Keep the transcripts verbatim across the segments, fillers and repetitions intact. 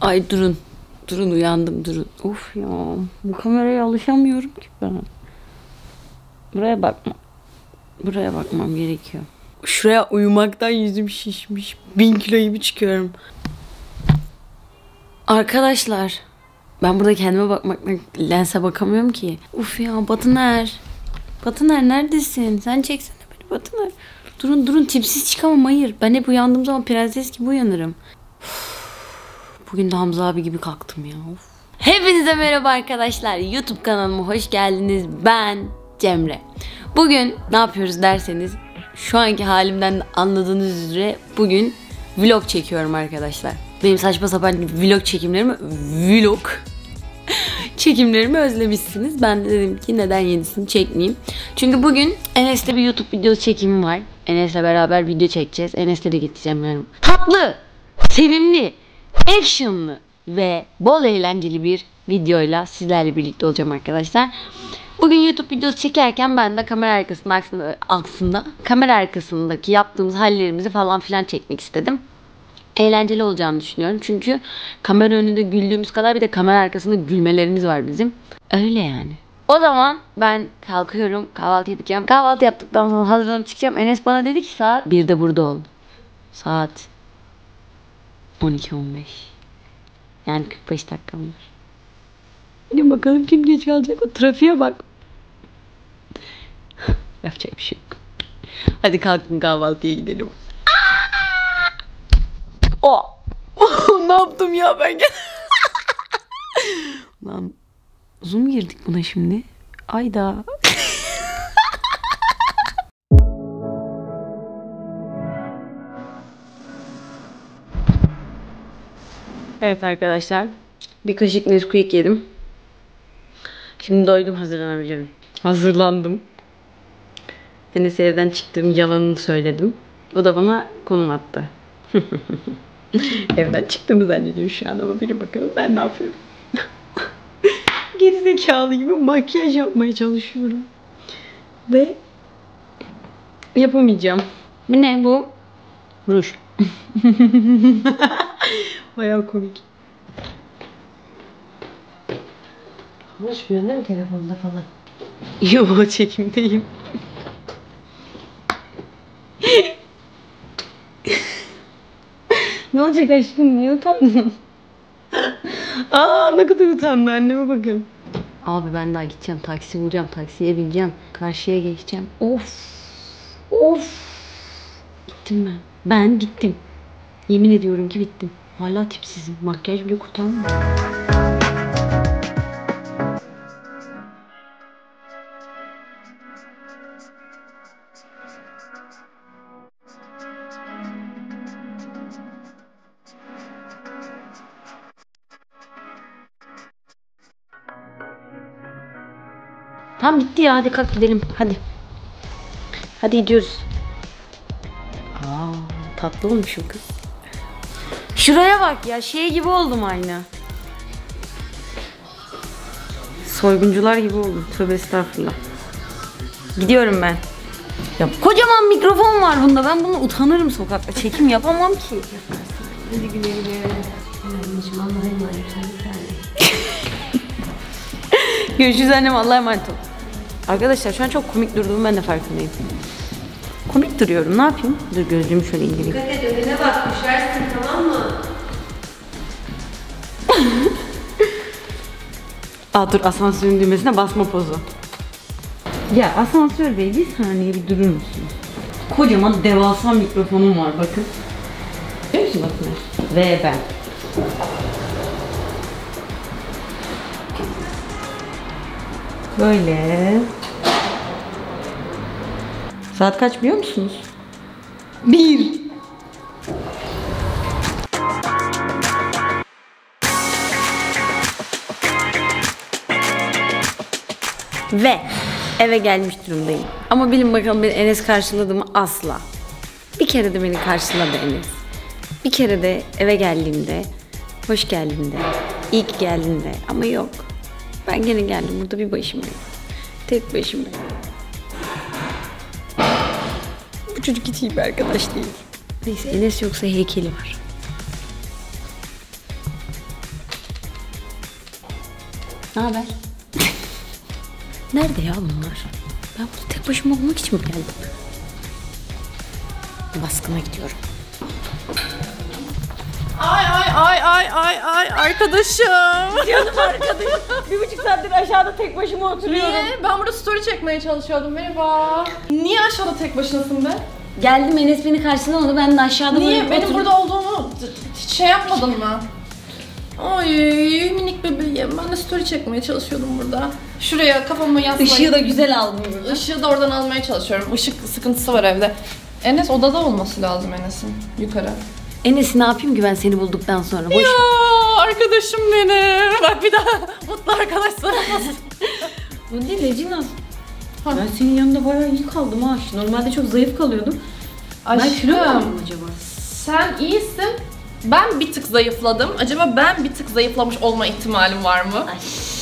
Ay durun. Durun uyandım durun. Of ya. Bu kameraya alışamıyorum ki ben. Buraya bakma. Buraya bakmam gerekiyor. Şuraya uyumaktan yüzüm şişmiş. Bin kilo gibi çıkıyorum. Arkadaşlar. Ben burada kendime bakmaktan lense bakamıyorum ki. Uf ya Batıner. Batıner neredesin? Sen çeksene beni Batıner. Durun durun tipsiz çıkamam hayır. Ben hep uyandığım zaman prenses gibi uyanırım. Uf. Bugün de Hamza abi gibi kalktım ya. Of. Hepinize merhaba arkadaşlar. YouTube kanalıma hoş geldiniz. Ben Cemre. Bugün ne yapıyoruz derseniz şu anki halimden anladığınız üzere bugün vlog çekiyorum arkadaşlar. Benim saçma sapan vlog çekimlerimi vlog çekimlerimi özlemişsiniz. Ben de dedim ki neden yenisini çekmeyeyim. Çünkü bugün Enes'te bir YouTube videosu çekimi var. Enes'le beraber video çekeceğiz. Enes'le de gideceğim yani. Tatlı, sevimli, actionlı ve bol eğlenceli bir videoyla sizlerle birlikte olacağım arkadaşlar. Bugün YouTube videosu çekerken ben de kamera arkasında aslında, aslında kamera arkasındaki yaptığımız hallerimizi falan filan çekmek istedim. Eğlenceli olacağını düşünüyorum. Çünkü kamera önünde güldüğümüz kadar bir de kamera arkasında gülmelerimiz var bizim. Öyle yani. O zaman ben kalkıyorum. Kahvaltı yapacağım. Kahvaltı yaptıktan sonra hazırlanıp çıkacağım. Enes bana dedi ki saat birde burada ol. Saat on iki on beş. Yani kırk beş dakikam var. Hadi bakalım kim geç kalacak. O trafiğe bak. Yapacak bir şey yok. Hadi kalkın kahvaltıya gidelim. O. Ne yaptım ya ben? Lan zoom girdik buna şimdi. Ayda. Evet arkadaşlar. Bir kaşık Nesquik yedim. Şimdi doydum, hazırlanabilirim. Hazırlandım. Enes'e evden çıktığım yalanını söyledim. O da bana konum attı. Evden çıktığımı zannediyor şu an ama biri bakalım ben ne yapıyorum. Gerizekalı gibi makyaj yapmaya çalışıyorum. Ve yapamayacağım. Bu ne bu? Ruj. Bayağı komik. Konuşmuyorsun değil mi telefonda falan? Yo, çekimdeyim. Ne olacak aşkım? Niye utandın? Aa, ne kadar utandı, anneme bakın. Abi ben daha gideceğim, taksi bulacağım, taksiye bineceğim, karşıya geçeceğim. Of. Of. Gittim ben. Ben gittim. Yemin ediyorum ki bittim. Hala tipsizim. Makyaj bile kurtarmıyor. Tamam bitti ya, hadi kalk gidelim hadi. Hadi gidiyoruz. Aa, tatlı olmuşum kız. Şuraya bak ya, şey gibi oldum aynı. Soyguncular gibi oldum. Tövbe estağfurullah. Gidiyorum ben. Ya kocaman mikrofon var bunda, ben bunu utanırım sokakta. Çekim yapamam ki. Hadi güle güle. Anneciğim Allah'a emanet ol. Görüşürüz annem, Allah'a emanet ol. Arkadaşlar şu an çok komik durduğumu ben de farkındayım. Komik duruyorum, ne yapayım? Dur gözlüğümü şöyle indireyim. Dikkat et, önüne bak, düşersin tamam mı? Aa dur, asansörün düğmesine basma pozu. Ya asansör bey, bir saniye bir durur musunuz? Kocaman devasa mikrofonum var bakın. Görüyor musun bakın? Ve ben. Böyle. Saat kaç biliyor musunuz? Bir. Ve eve gelmiş durumdayım. Ama bilin bakalım beni Enes karşıladı mı? Asla. Bir kere de beni karşıladı Enes. Bir kere de eve geldiğimde, hoş geldin de, iyi ki geldin de. Ama yok. Ben gene geldim. Burada bir başımayım. Tek başımayım. Bu çocuk hiç iyi bir arkadaş değil. Neyse, Enes yoksa heykeli var. Ne haber? Nerede ya bunlar? Ben burada tek başıma olmak için mi geldim? Baskına gidiyorum. Ay ay ay ay ay ay arkadaşım. Canım arkadaşım. Bir buçuk saattir aşağıda tek başıma oturuyorum. Niye? Ben burada story çekmeye çalışıyordum. Merhaba. Niye aşağıda tek başınasın be? Geldim, Enes beni karşısına aldı. Ben de aşağıda Niye? böyle Benim oturup- burada olduğumu hiç şey yapmadın mı? Ay minik bebeğim. Ben de story çekmeye çalışıyordum burada. Şuraya kafamı yaslayıp... Işığı da güzel aldım burada. Işığı da oradan almaya çalışıyorum. Işık sıkıntısı var evde. Enes odada olması lazım Enes'in. Yukarı. Enes'i ne yapayım ki ben seni bulduktan sonra? Boş. Ya arkadaşım benim. Bak bir daha mutlu arkadaşlar. Bu değil Ecin. Ben senin yanında bayağı iyi kaldım ha. Normalde çok zayıf kalıyordum. Ben kilo mu Aşkım, aldım acaba? sen iyisin. Ben bir tık zayıfladım. Acaba ben bir tık zayıflamış olma ihtimalim var mı? Ay.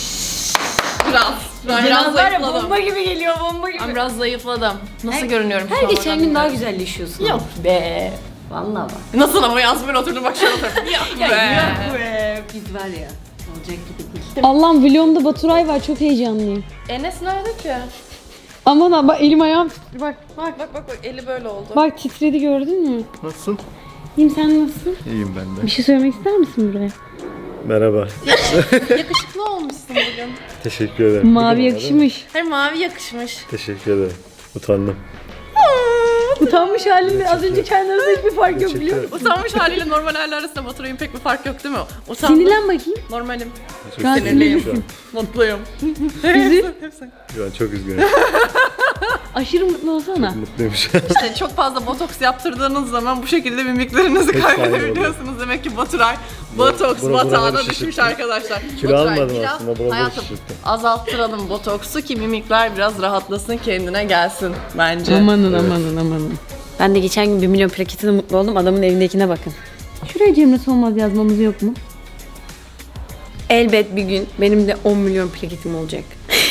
Biraz. Ben biraz Biraz var ya, zayıfladım. bomba gibi geliyor, bomba gibi. Ben biraz zayıfladım. Nasıl Her- görünüyorum şu Her an geçen oradan gün daha bilmiyorum. güzelleşiyorsun. Yok be. Vallahi bak. Nasıl ama Yasmin oturdum bak şöyle oturdum. Yok be. be. Biz var ya. Olacak gibi değil. Allah'ım vlogumda Baturay var, çok heyecanlıyım. Enes nerede ki? Aman ha, bak elim ayağım titredi, bak. Bak bak bak bak eli böyle oldu. Bak titredi, gördün mü? Nasılsın? İyiyim, sen nasılsın? İyiyim ben de. Bir şey söylemek ister misin buraya? Merhaba. Yakışıklı olmuşsun bugün. Teşekkür ederim. Mavi Bugün yakışmış. Hayır mavi yakışmış. Teşekkür ederim. Utandım. Utanmış halinde az önce kendi arasında hiçbir fark yok, biliyor musun? Utanmış haliyle normal haller arasında Baturay'ın pek bir fark yok değil mi? Utandım. Sinirlen bakayım. Normalim. Şu an sinirlisin. Mutluyum. Üzül. Şu an çok üzgünüm. Aşırı mutlu olsana. Mutluyum şu an. İşte çok fazla botoks yaptırdığınız zaman bu şekilde mimiklerinizi Hep aynı kaybedebiliyorsunuz. Demek ki Baturay botoks bura- batağına buraları düşmüş şişirtti. arkadaşlar. Kilo Baturay, almadım biraz aslında, buraları hayatım şişirtti. azalttıralım botoksu ki mimikler biraz rahatlasın, kendine gelsin bence. Amanın amanın amanın. Ben de geçen gün bir milyon plaketine mutlu oldum. Adamın evindekine bakın. Şuraya Cemre Solmaz yazmamız yok mu? Elbet bir gün benim de on milyon plaketim olacak.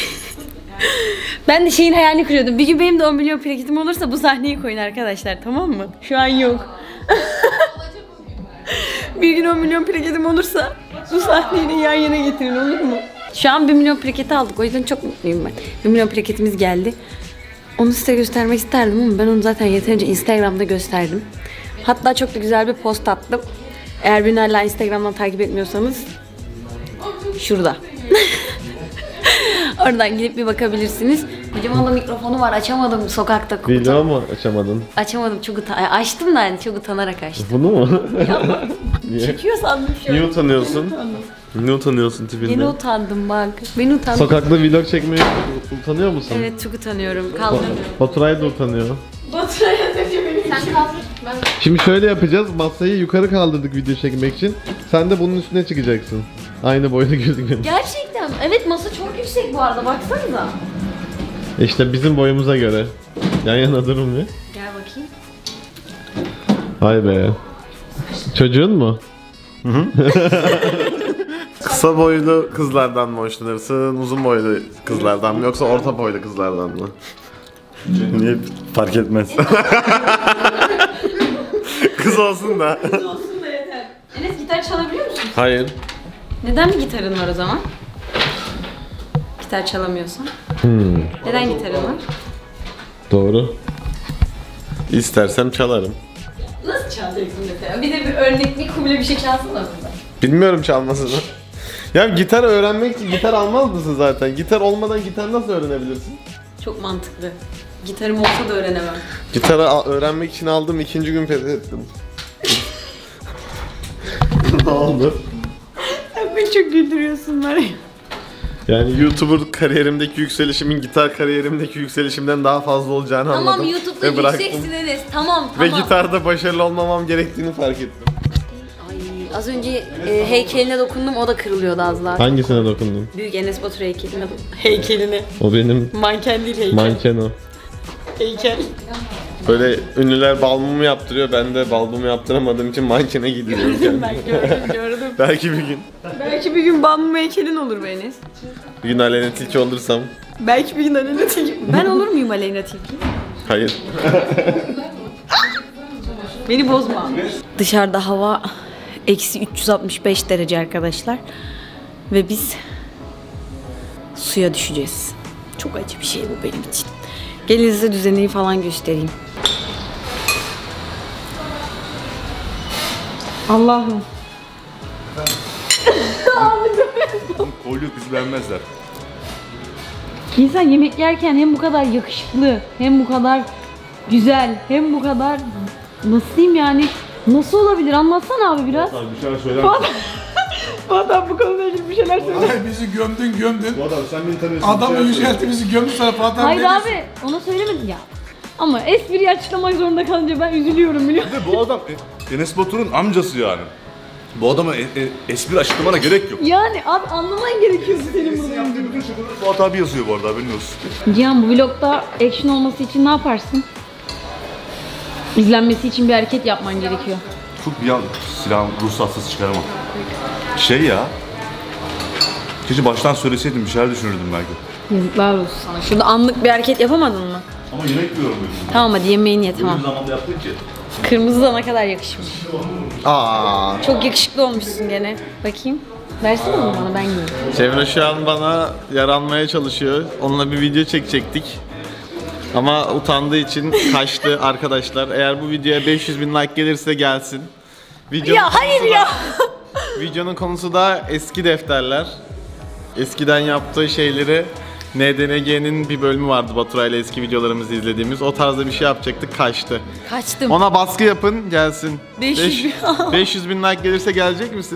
Ben de şeyin hayalini kuruyordum. Bir gün benim de on milyon plaketim olursa bu sahneyi koyun arkadaşlar, tamam mı? Şu an yok. Bir gün on milyon plaketim olursa bu sahneyi de yan yana getirin, olur mu? Şu an bir milyon plaketi aldık, o yüzden çok mutluyum ben. bir milyon plaketimiz geldi. Onu size göstermek isterdim ama ben onu zaten yeterince Instagram'da gösterdim. Hatta çok da güzel bir post attım. Eğer beni hala Instagram'dan takip etmiyorsanız şurada. Oradan gidip bir bakabilirsiniz. Kocaman da mikrofonu var, açamadım sokakta. Video mu açamadın? Açamadım, çok utan açtım da yani çok utanarak açtım. Bunu mu? Niye? Çekiyor sandım şu an. Niye utanıyorsun? Niye utanıyorsun tipinde? Yeni utandım bak. Beni utandım. Sokakta vlog çekmeye utanıyor musun? Evet, çok utanıyorum. Kaldırmıyorum. Baturay da utanıyor. Sen kalk. Ben Şimdi şöyle yapacağız. Masayı yukarı kaldırdık video çekmek için. Sen de bunun üstüne çıkacaksın. Aynı boyda gözüküyor. Gerçekten. Evet, masa çok yüksek bu arada, baksanıza. İşte bizim boyumuza göre. Yan yana durun bir. Gel bakayım. Vay be. Çocuğun mu? Kısa boylu kızlardan mı hoşlanırsın, uzun boylu kızlardan mı yoksa orta boylu kızlardan mı? Niye fark etmez? Kız olsun da. Olsun da yeter. Enes, gitar çalabiliyor musun? Hayır. Neden bir gitarın var o zaman? Gitar çalamıyorsan. Hmm, Neden gitarın var? doğru. İstersem çalarım. Nasıl çalacaksın mesela? Bir de bir örnek, bir kuble bir şey çalsana burada. Bilmiyorum çalmasını. Ya gitar öğrenmek için gitar almaz mısın zaten? Gitar olmadan gitar nasıl öğrenebilirsin? Çok mantıklı. Gitarım olsa da öğrenemem. Gitarı al- öğrenmek için aldım, ikinci gün pes ettim. Ne oldu? Beni çok güldürüyorsun var ya. Yani YouTuber kariyerimdeki yükselişimin gitar kariyerimdeki yükselişimden daha fazla olacağını Tamam, anladım. YouTube'da ve bıraktım. yükseksin Enes. Tamam, Ve tamam. gitarda başarılı olmamam gerektiğini fark ettim. Ay, az önce e, heykeline dokundum, o da kırılıyordu az daha. Hangisine dokundun? Büyük Enes Batur heykeline. Heykeline. O benim Manken değil, heykel. manken o. Heykel. Böyle ünlüler balmumu yaptırıyor, ben de balmumu yaptıramadığım için mankene gidiyorum kendime. Ben gördüm, gördüm. Belki bir gün. Belki bir gün bambu heykelin olur be Enes. Bir gün Aleyna Tilki olursam. Belki bir gün Aleyna Tilki. Ben olur muyum Aleyna Tilki? Hayır. Beni bozma. Dışarıda hava eksi üç yüz altmış beş derece arkadaşlar. Ve biz suya düşeceğiz. Çok acı bir şey bu benim için. Gelin size düzeneyi falan göstereyim. Allah'ım. Kolye bizi beğenmezler. İnsan yemek yerken hem bu kadar yakışıklı, hem bu kadar güzel, hem bu kadar nasıl diyeyim yani, nasıl olabilir? Anlatsana abi biraz. Abi bir şeyler söyler misin? Fatih bu konuyla ilgili bir şeyler söyle. Ay bizi gömdün gömdün. Bu adam sen beni tanıyorsun. Adamı bir şeyler yüceltti bizi gömdü sonra Fatih abi. Hayır ne diyorsun? abi, ona söylemedin ya. Ama espriyi açıklamak zorunda kalınca ben üzülüyorum biliyor musun? söyle. Bir de bu adam e, Enes Batur'un amcası yani. Bu adama e, e, espri açıklamana gerek yok. Yani abi anlaman gerekiyor senin Enes'in bunu. yaptığı bütün şakaları Fuat abi yazıyor bu arada, haberin olsun. Cihan, bu vlogda action olması için ne yaparsın? İzlenmesi için bir hareket yapman gerekiyor. Çok bir an silahım ruhsatsız çıkaramam. Şey ya. Keşke baştan söyleseydim, bir şeyler düşünürdüm belki. Yazıklar olsun sana. Şurada anlık bir hareket yapamadın mı? Ama yemek yiyorum dedim. Tamam hadi yemeğini ye, tamam. Bir zamanda yaptık ki. Kırmızı da ne kadar yakışmış. Aa. Çok yakışıklı olmuşsun gene. Bakayım. Versene bunu bana, ben yiyeyim. Cemre şu an bana yaranmaya çalışıyor. Onunla bir video çekecektik. Ama utandığı için kaçtı arkadaşlar. Eğer bu videoya beş yüz bin like gelirse gelsin. Videonun Ya hayır konusu da- ya. Videonun konusu da eski defterler. Eskiden yaptığı şeyleri N D N G'nin bir bölümü vardı, Baturay'la eski videolarımızı izlediğimiz. O tarzda bir şey yapacaktık, kaçtı. Kaçtım. Ona baskı yapın, gelsin. beş yüz bin. beş yüz bin like gelirse gelecek misin?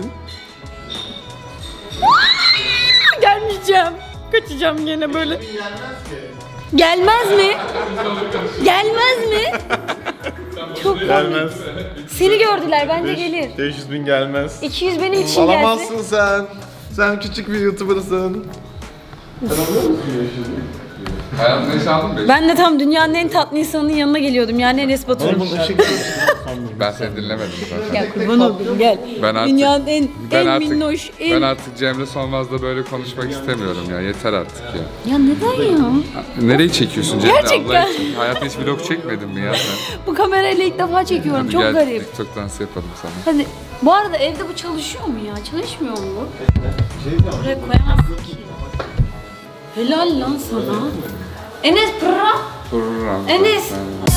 Gelmeyeceğim. Kaçacağım gene böyle. Gelmez mi? Gelmez mi? Çok Gelmez. Seni gördüler, bence gelir. beş yüz bin gelmez. iki yüz benim için gelsin. Alamazsın sen. Sen küçük bir YouTuber'sın. Hayatımda hiç aldım be. Ben de tam dünyanın en tatlı insanının yanına geliyordum. Yani Enes Batur. Ben seni dinlemedim zaten. Gel kurban oldum, gel. Ben artık- Dünyanın en, Ben en artık, minnoş, en... ben artık Cemre Solmaz'la böyle konuşmak istemiyorum ya. Yeter artık ya. Ya neden ya? Nereye çekiyorsun Cemre Gerçekten. Allah için? Hayatta hiç vlog çekmedin mi ya sen? Bu kamerayla ilk defa çekiyorum. Hadi Çok gel garip. TikTok dansı yapalım sana. Hadi. Bu arada evde bu çalışıyor mu ya? Çalışmıyor mu bu? Buraya koyamazsın ki. Helal lan sana. Enes pırra. Program. Enes.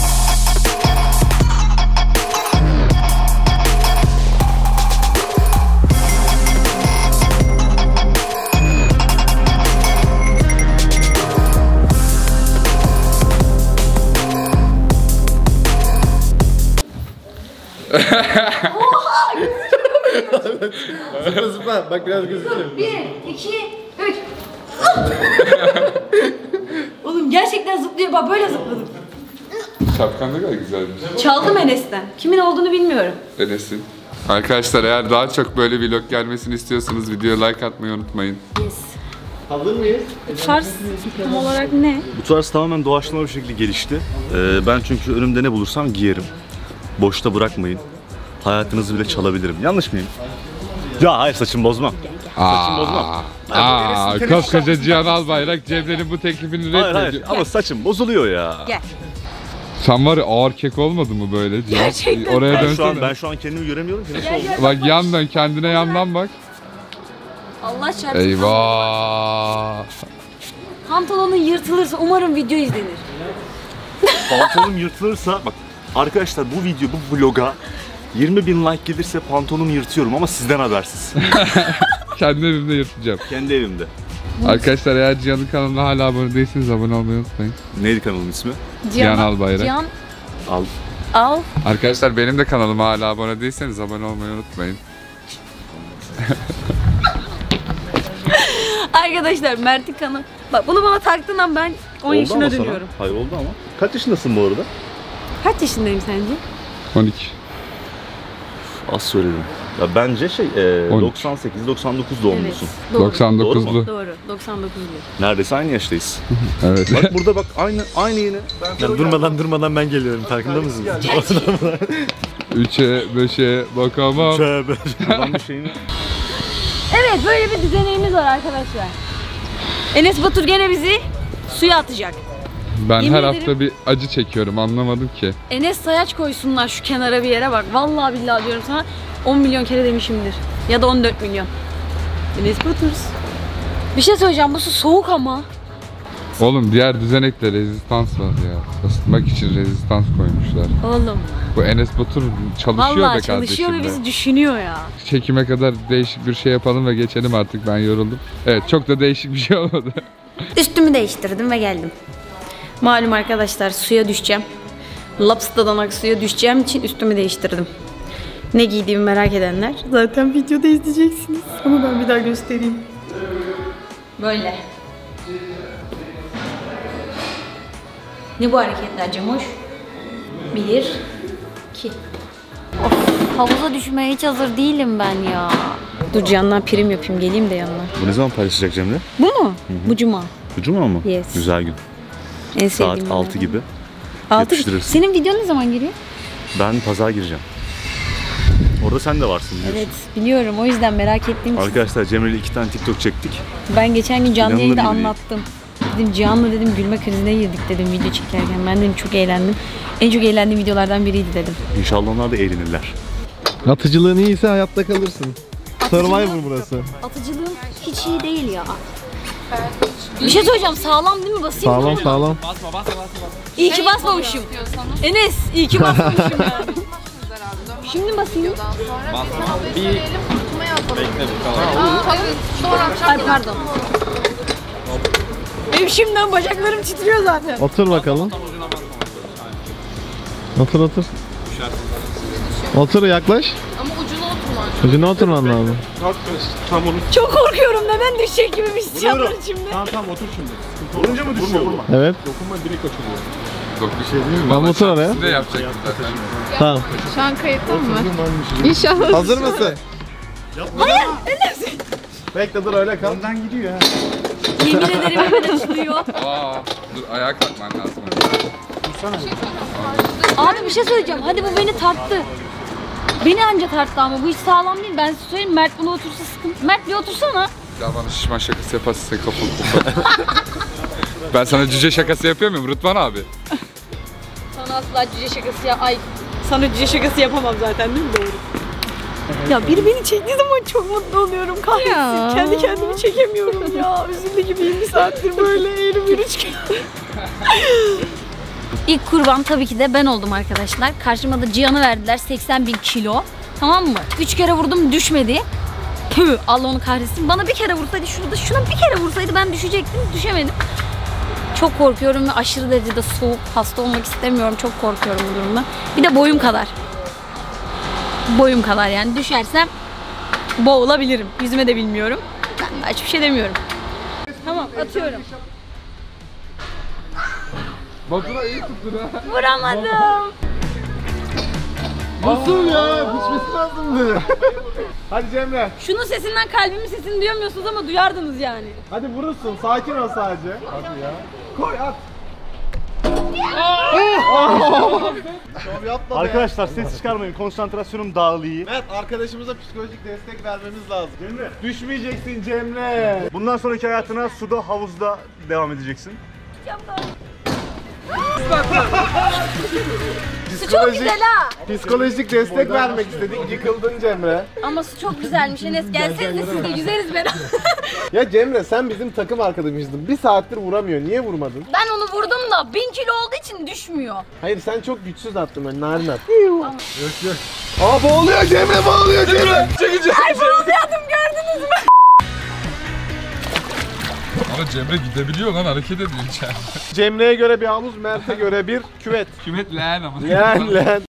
Zıpla zıpla, bak biraz gözüküyor. Bir, iki, üç. Oğlum gerçekten zıplıyor. Bak böyle zıpladım. Şapkan ne kadar güzelmiş. Çaldım Enes'ten. Kimin olduğunu bilmiyorum. Enes'in. Arkadaşlar eğer daha çok böyle vlog gelmesini istiyorsanız videoya like atmayı unutmayın. Yes. Hazır mıyız? Tarz tam olarak ne? Bu tarz tamamen doğaçlama bir şekilde gelişti. Ee, ben çünkü önümde ne bulursam giyerim. Boşta bırakmayın. Hayatınızı bile çalabilirim. Yanlış mıyım? Ya hayır, saçımı bozmam. Saçımı bozmam. Aa, koskoca Cihan Albayrak Cemre'nin bu teklifini Hayır reddediyor. hayır ama saçım bozuluyor ya. Gel. Sen var ya ağır kek olmadı mı böyle Cihan? Gerçekten. Oraya Ben şu an dönsene. ben şu an kendimi göremiyorum ki nasıl oldu? Bak yan dön, kendine yandan bak. Allah çarpsın. Eyvah. Pantolonun yırtılırsa umarım video izlenir. Pantolonum yırtılırsa bak arkadaşlar, bu video bu vloga yirmi bin like gelirse pantolonumu yırtıyorum ama sizden habersiz. Kendi evimde yırtacağım. Kendi evimde. Arkadaşlar eğer Cihan'ın kanalına hala abone değilseniz abone olmayı unutmayın. Neydi kanalın ismi? Cihan Albayrak. Cihan Al. al. Arkadaşlar benim de kanalıma hala abone değilseniz abone olmayı unutmayın. Arkadaşlar Mert'in kanalı. Bak bunu bana taktığın an ben on Oldu yaşına ama sana. dönüyorum. Hayır oldu ama. Kaç yaşındasın bu arada? Kaç yaşındayım sence? on iki. Az söyledim. Ya bence şey e, on üç. doksan sekiz doksan dokuz doğumlusun. Doğru. doksan dokuzlu. Doğru mu? Doğru. doksan dokuzlu. Neredeyse aynı yaştayız. Evet. Bak burada bak aynı aynı yeni. Ya durmadan durmadan ben geliyorum, farkında mısın? Üçe, beşe bakamam. Tövbe. Buradan bir şeyini. Evet, böyle bir düzenimiz var arkadaşlar. Enes Batur gene bizi suya atacak. Ben Yemin her ederim- hafta bir acı çekiyorum, anlamadım ki. Enes sayaç koysunlar şu kenara bir yere bak. Vallahi billahi diyorum sana on milyon kere demişimdir. Ya da on dört milyon. Enes Batur. Bir şey söyleyeceğim, bu su soğuk ama. Oğlum diğer düzenekte rezistans var ya. Isıtmak için rezistans koymuşlar. Oğlum. Bu Enes Batur çalışıyor Vallahi be kardeşim çalışıyor ve be. bizi düşünüyor ya. Çekime kadar değişik bir şey yapalım ve geçelim artık, ben yoruldum. Evet, çok da değişik bir şey olmadı. Üstümü değiştirdim ve geldim. Malum arkadaşlar, suya düşeceğim. Laps'tadan suya düşeceğim için üstümü değiştirdim. Ne giydiğimi merak edenler zaten videoda izleyeceksiniz. Ama ben bir daha göstereyim. Böyle. Ne bu hareketler Cemoş? Bir, iki. Of, havuza düşmeye hiç hazır değilim ben ya. Dur Cihan'dan prim yapayım, geleyim de yanına. Bu ne zaman paylaşacak Cemre? Bu mu? Bu cuma. Bu cuma mı? Yes. Güzel gün. En Saat sevdiğim altı günlerden. gibi. altı. Yapıştırırsın. Senin videon ne zaman giriyor? Ben pazar gireceğim. Orada sen de varsın biliyorsun. Evet biliyorum, o yüzden merak ettiğim için. Arkadaşlar Cemre ile iki tane TikTok çektik. Ben geçen gün canlı İnanılır yayında gibi değil. anlattım. Dedim Cihan'la dedim gülme krizine girdik dedim video çekerken. Ben dedim çok eğlendim. En çok eğlendiğim videolardan biriydi dedim. İnşallah onlar da eğlenirler. Atıcılığın iyiyse hayatta kalırsın. Survivor burası. Atıcılığım hiç iyi değil ya. Bir şey söyleyeceğim, sağlam değil mi, basayım Sağlam mı? sağlam. İyi ki basmamışım. Enes iyi ki basmamışım yani. Şimdi basayım. Ay pardon. Benim şimdiden bacaklarım titriyor zaten. Otur bakalım. Otur otur. Otur yaklaş. Ama ucuna oturman. Ucuna oturman lazım. Çok korkuyorum, neden düşecek gibi bir his yaptım şimdi. Tamam tamam otur şimdi. Vurunca mı düşüyor? Vurma, vurma. Evet. Dokunma direkt açılıyor. Yok bir şey değil mi? Tamam, otur oraya. Siz de yapacaksınız zaten. Tamam. Şu an kayıtlı mı? İnşallah. Hazır mısın? Hayır. Bekle dur öyle kal. Önden gidiyor ha. Yemin ederim hemen açılıyor. Aa, dur ayağa kalkman lazım. Abi bir şey söyleyeceğim, hadi bu beni tarttı. Beni anca tarttı ama bu hiç sağlam değil. Ben size söyleyeyim, Mert buna otursa sıkıntı. Mert bir otursana. Ya bana şişman şakası yaparsın sen kafanı kopar. Ben sana cüce şakası yapıyor muyum Rıdvan abi? Sana asla cüce şakası ya. Ay. Sana cüce şakası yapamam zaten değil mi? Doğru. Ya biri beni çektiği zaman çok mutlu oluyorum. Kahretsin. Kendi kendimi çekemiyorum ya. Üzüldü gibiyim bir saattir böyle eğri bir üçgen. İlk kurban tabii ki de ben oldum arkadaşlar. Karşıma da Cihan'ı verdiler, seksen bin kilo. Tamam mı? Üç kere vurdum, düşmedi. Püh, Allah onu kahretsin. Bana bir kere vursaydı, şurada şuna bir kere vursaydı ben düşecektim. Düşemedim. Çok korkuyorum ve aşırı derecede soğuk, hasta olmak istemiyorum. Çok korkuyorum bu durumda. Bir de boyum kadar. Boyum kadar yani. Düşersem boğulabilirim. Yüzüme de bilmiyorum. Ben de hiçbir şey demiyorum. Tamam, atıyorum. Batura iyi tuttun ha. Vuramadım. Nasıl ya? Düşmesi lazımdı. Hadi Cemre. Şunun sesinden kalbimin sesini duyamıyorsunuz ama duyardınız yani. Hadi vurursun. Sakin ol sadece. Hadi ya. Koy at. Yapma be. Arkadaşlar ses çıkarmayın. Konsantrasyonum dağılıyor. Evet, arkadaşımıza psikolojik destek vermemiz lazım. Cemre. Düşmeyeceksin Cemre. Bundan sonraki hayatına suda, havuzda devam edeceksin. Su çok güzel ha. Psikolojik destek vermek istedik. Yıkıldın Cemre. Ama su çok güzelmiş Enes. Gelsenize siz de yüzeriz beraber. Ya Cemre, sen bizim takım arkadaşımızdın. Bir saattir vuramıyor. Niye vurmadın? Ben onu vurdum da bin kilo olduğu için düşmüyor. Hayır, sen çok güçsüz attın, ben narin at. Yok yok. Aa, boğuluyor Cemre, boğuluyor Cemre. Çekeceğim. Ay boğuluyordum, gördünüz mü? Ama Cemre gidebiliyor lan, hareket ediyor içeride. Cemre'ye göre bir havuz, Mert'e göre bir küvet. Kümet leğen ama. Lan lan.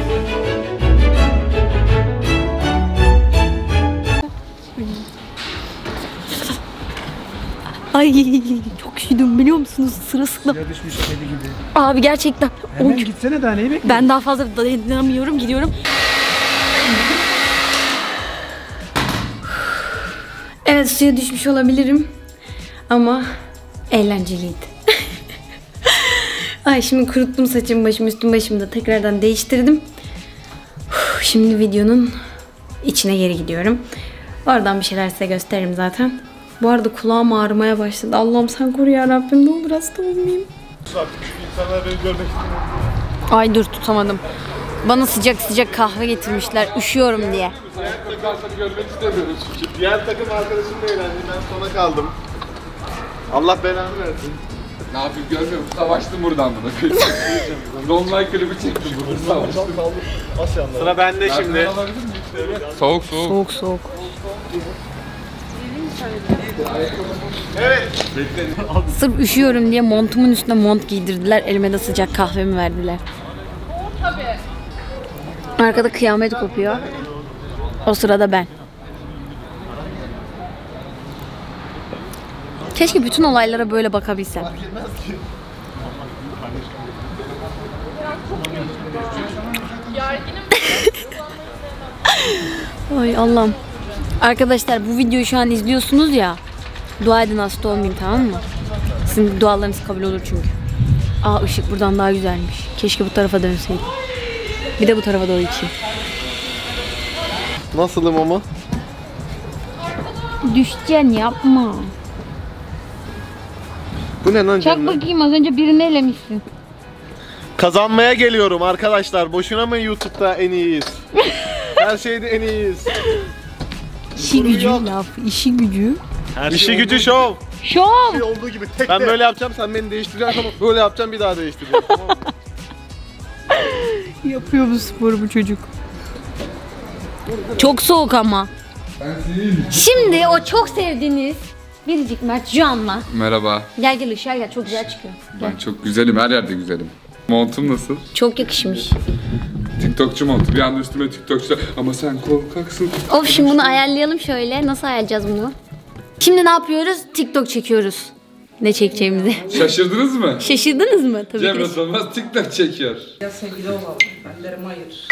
Ay çok üşüdüm biliyor musunuz? Sırılsıklam. Ya düşmüş kedi gibi. Abi gerçekten. Hemen Oy, gitsene daha neyi bekliyorsun? ben daha fazla dayanamıyorum, gidiyorum. Evet, suya düşmüş olabilirim. Ama eğlenceliydi. Ay şimdi kuruttum saçımı, başımı, üstüm başımı da tekrardan değiştirdim. Şimdi videonun içine geri gidiyorum. Oradan bir şeyler size gösteririm zaten. Bu arada kulağım ağrımaya başladı. Allah'ım sen koru ya Rabbim, ne olur hasta olmayayım. İnsanlar beni görmek istemiyor. Ay dur, tutamadım. Bana sıcak sıcak kahve getirmişler üşüyorum diye. Diğer takım görmek istemiyoruz çünkü. Diğer takım arkadaşımla eğlendim, ben sona kaldım. Allah belanı versin. Ne yapayım görmüyor musun? Savaştım buradan bunu. Dolunay klibi çektim burada savaştım. Sıra bende şimdi. Soğuk soğuk. Soğuk soğuk. Evet. Sırf üşüyorum diye montumun üstüne mont giydirdiler. Elime de sıcak kahvemi verdiler. Arkada kıyamet kopuyor. O sırada ben. Keşke bütün olaylara böyle bakabilsem. Ay Allah'ım. Arkadaşlar bu videoyu şu an izliyorsunuz ya. Dua edin hasta olmayayım, tamam mı? Sizin dualarınız kabul olur çünkü. Aa, ışık buradan daha güzelmiş. Keşke bu tarafa dönseydim. Bir de bu tarafa doğru içeyim. Nasılım ama? Düşeceksin, yapma. Bu ne lan Çak Cemre? bakayım, az önce birini elemişsin. Kazanmaya geliyorum arkadaşlar. Boşuna mı YouTube'da en iyiyiz? Her şeyde en iyiyiz. İşi gücü laf, işi gücü. İşi gücü şov. Şov! olduğu gibi tek Ben de. böyle yapacağım, sen beni değiştireceksin ama böyle yapacağım, bir daha değiştireceğim. Tamam mı? Yapıyor bu sporu bu çocuk. Çok soğuk ama. Şimdi o çok sevdiğiniz biricik Mert Can'la. Merhaba. Gel gel, ışığa gel, çok güzel çıkıyor. Ben çok güzelim, her yerde güzelim. Montum nasıl? Çok yakışmış. TikTokçu montu. Bir anda üstüme TikTokçu. Ama sen korkaksın. Of, şimdi bunu ayarlayalım şöyle. Nasıl ayarlayacağız bunu? Şimdi ne yapıyoruz? TikTok çekiyoruz. Ne çekeceğimizi. Şaşırdınız mı? Şaşırdınız mı? Tabii Cemre ki. Solmaz TikTok çekiyor. Ya sevgili olalım. Ellerimi ayır.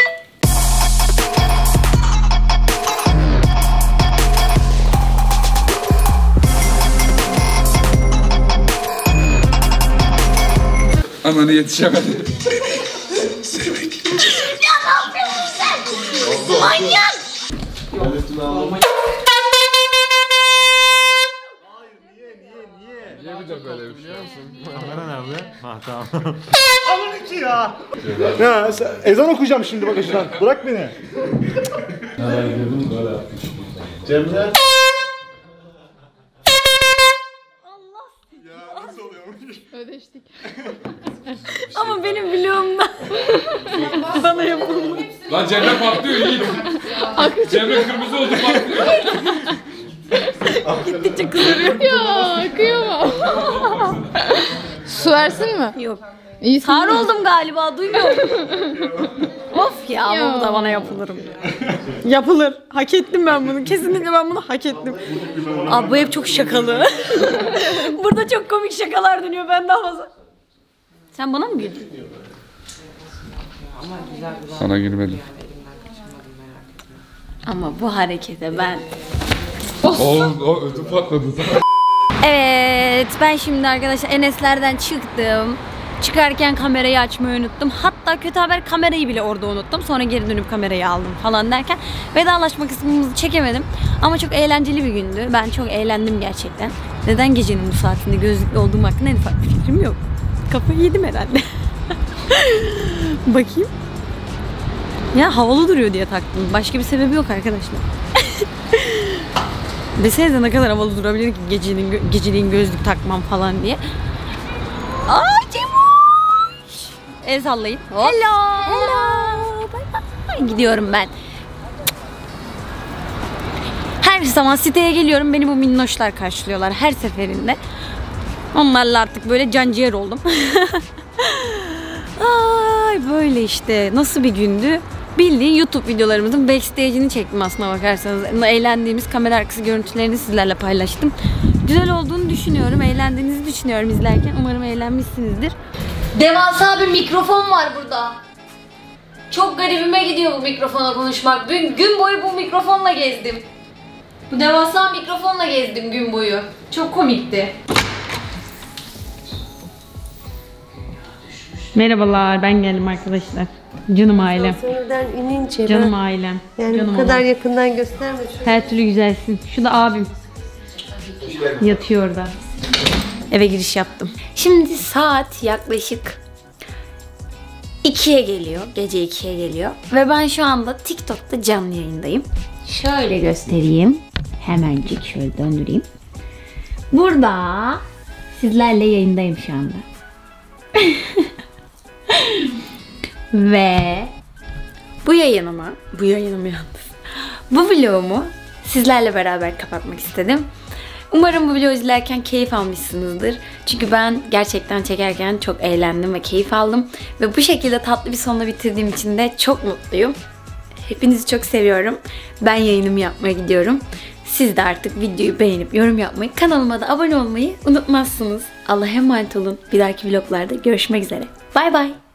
Ananı yetişemedi. Manyak! Niye bir de böyle bir şey? Kamera nerede? Ha tamam. Alın iki ya. Ya sen- ezan okuyacağım şimdi bak şuradan. Bırak beni. Cemre. Ödeştik. Ama benim vlogumda bana yapıldı. Lan Cemre patlıyor iyi. Cemre kırmızı oldu patlıyor. Gittikçe kızarıyor. Ya kıyamam. Su versin mi? Yok. İyisin. Sar oldum galiba, duymuyorum. Of ya, Ya. bu da bana yapılırım. Yapılır. Hak ettim ben bunu. Kesinlikle ben bunu hak ettim. Abi bu hep çok şakalı. Burada çok komik şakalar dönüyor. Ben daha fazla. Sen bana mı güldün? Sana girmedim. Ama bu harekete ben... O, o ödü patladı. Evet, ben şimdi arkadaşlar Enes'lerden çıktım. Çıkarken kamerayı açmayı unuttum. Hatta kötü haber, kamerayı bile orada unuttum. Sonra geri dönüp kamerayı aldım falan derken vedalaşma kısmımızı çekemedim. Ama çok eğlenceli bir gündü. Ben çok eğlendim gerçekten. Neden gecenin bu saatinde gözlüklü olduğum hakkında en ufak bir fikrim yok. Kafayı yedim herhalde. Bakayım. Ya havalı duruyor diye taktım. Başka bir sebebi yok arkadaşlar. Desenize ne kadar havalı durabilir ki gecenin, geceliğin gözlük takmam falan diye. Aa Cemuş! El sallayın. Hello. Hello. Bye bye. Gidiyorum ben. Her zaman siteye geliyorum. Beni bu minnoşlar karşılıyorlar her seferinde. Onlarla artık böyle canciğer oldum. Ay böyle işte. Nasıl bir gündü? Bildiğin YouTube videolarımızın backstage'ini çektim aslına bakarsanız. Eğlendiğimiz kamera arkası görüntülerini sizlerle paylaştım. Güzel olduğunu düşünüyorum. Eğlendiğinizi düşünüyorum izlerken. Umarım eğlenmişsinizdir. Devasa bir mikrofon var burada. Çok garibime gidiyor bu mikrofona konuşmak. Gün, gün boyu bu mikrofonla gezdim. Bu devasa mikrofonla gezdim gün boyu. Çok komikti. Merhabalar, ben geldim arkadaşlar. Canım ailem. Sonradan inince Canım ben, ailem. yani Canım bu kadar oğlum. yakından gösterme. Her türlü güzelsin. Şu da abim. Yatıyor orada. Eve giriş yaptım. Şimdi saat yaklaşık ikiye geliyor. Gece ikiye geliyor. Ve ben şu anda TikTok'ta canlı yayındayım. Şöyle göstereyim. Hemencik şöyle döndüreyim. Burada sizlerle yayındayım şu anda. Ve bu yayınımı, bu yayınımı yalnız, bu vlogumu sizlerle beraber kapatmak istedim. Umarım bu videoyu izlerken keyif almışsınızdır. Çünkü ben gerçekten çekerken çok eğlendim ve keyif aldım. Ve bu şekilde tatlı bir sonla bitirdiğim için de çok mutluyum. Hepinizi çok seviyorum. Ben yayınımı yapmaya gidiyorum. Siz de artık videoyu beğenip yorum yapmayı, kanalıma da abone olmayı unutmazsınız. Allah'a emanet olun. Bir dahaki vloglarda görüşmek üzere. Bay bay.